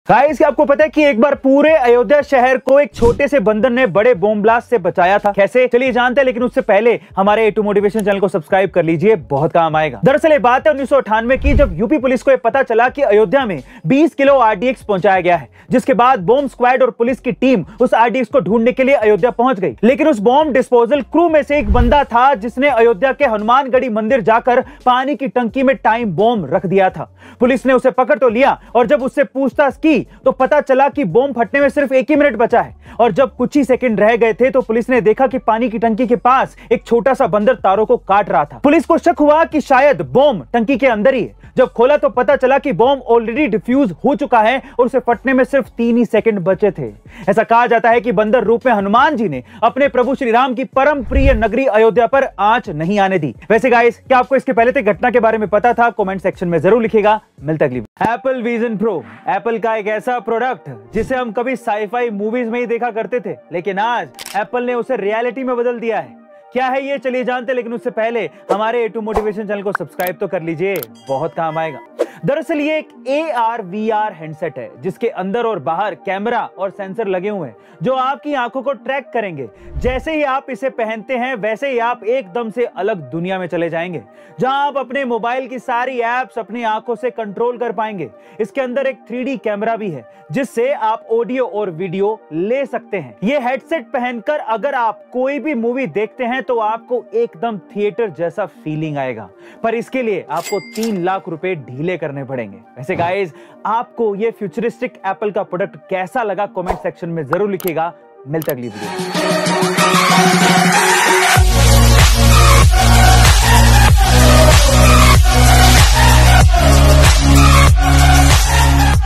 Guys, आपको पता है कि एक बार पूरे अयोध्या शहर को एक छोटे से बंदर ने बड़े बॉम्ब ब्लास्ट से बचाया था। कैसे, चलिए जानते हैं, लेकिन उससे पहले हमारे A2 मोटिवेशन चैनल को सब्सक्राइब कर लीजिए, बहुत काम आएगा। दरअसल ये बात है 1998 की, जब यूपी पुलिस को ये पता चला कि अयोध्या में 20 किलो RDX पहुंचाया गया है, जिसके बाद बॉम्ब स्क्वाड और पुलिस की टीम उस RDX को ढूंढने के लिए अयोध्या पहुंच गई। लेकिन उस बॉम्ब डिस्पोजल क्रू में से एक बंदा था जिसने अयोध्या के हनुमानगढ़ी मंदिर जाकर पानी की टंकी में टाइम बॉम्ब रख दिया था। पुलिस ने उसे पकड़ तो लिया और जब उससे पूछताछ की तो पता चला कि बॉम्ब फटने में सिर्फ 1 ही मिनट बचा है और जब कुछ ही सेकंड रह गए थे तो पुलिस ने देखा कि पानी की टंकी के पास एक छोटा सा बंदर तारों को काट रहा था। पुलिस को शक हुआ कि शायद बॉम्ब टंकी के अंदर ही है। जब खोला तो पता चला कि बॉम्ब ऑलरेडी डिफ्यूज हो चुका है और उसे फटने में सिर्फ 3 ही सेकंड बचे थे। ऐसा कहा जाता है कि बंदर रूप में हनुमान जी ने अपने प्रभु श्री राम की परम प्रिय नगरी अयोध्या पर आंच नहीं आने दी। वैसे गाइस, क्या आपको इसके पहले तक घटना के बारे में पता था? कमेंट सेक्शन में जरूर लिखिएगा। मिलता अगली बार। एप्पल विजन प्रो, एप्पल का एक ऐसा प्रोडक्ट जिसे हम कभी साईफाई मूवीज में ही देखा करते थे, लेकिन आज एप्पल ने उसे रियलिटी में बदल दिया है। क्या है ये, चलिए जानते, लेकिन उससे पहले हमारे A2 मोटिवेशन चैनल को सब्सक्राइब तो कर लीजिए, बहुत काम आएगा। दरअसल ये एक AR VR हैंडसेट है जिसके अंदर और बाहर कैमरा और सेंसर लगे हुए हैं जो आपकी आंखों को ट्रैक करेंगे। जैसे ही आप इसे पहनते हैं वैसे ही आप एकदम से अलग दुनिया में चले जाएंगे, जहां आप अपने मोबाइल की सारी एप्स अपनी आंखों से कंट्रोल कर पाएंगे। इसके अंदर एक 3D कैमरा भी है जिससे आप ऑडियो और वीडियो ले सकते हैं। ये हेडसेट पहनकर अगर आप कोई भी मूवी देखते हैं तो आपको एकदम थिएटर जैसा फीलिंग आएगा, पर इसके लिए आपको 3 लाख रुपए ढीले करने पड़ेंगे। वैसे गाइस, आपको ये फ्यूचरिस्टिक एप्पल का प्रोडक्ट कैसा लगा कमेंट सेक्शन में जरूर लिखिएगा। मिलते अगली वीडियो।